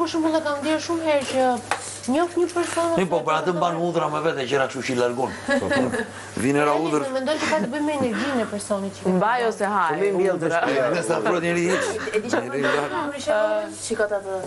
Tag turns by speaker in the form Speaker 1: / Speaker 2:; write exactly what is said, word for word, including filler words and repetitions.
Speaker 1: Po shumë dhe kam dirë shumë herë që njof një person...
Speaker 2: Mi po, për atë mban udhra me vete që ra kështu që i largon. Vine ra udhër...
Speaker 1: Mendoj që ka të bëjmë me energjinë e personit që...
Speaker 3: Mbaj ose haj udhra.
Speaker 2: Nësa afrot njëri hiq.
Speaker 3: Shikot atë...